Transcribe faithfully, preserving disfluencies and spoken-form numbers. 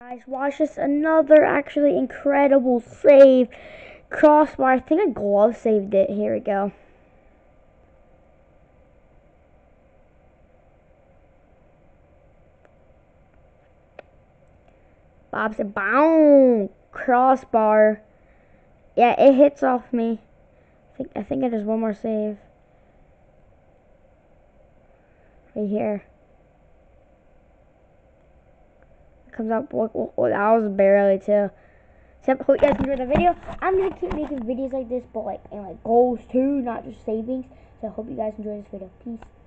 Guys, watch this, another actually incredible save. Crossbar, I think a glove saved it. Here we go. Bob said, boom, crossbar. Yeah, it hits off me. I think I think it is one more save. Right here. Comes up. Oh, oh, oh, that was barely too. So, hope you guys enjoyed the video. I'm gonna keep making videos like this, but like and like goals too, not just savings. So I hope you guys enjoy this video. Peace.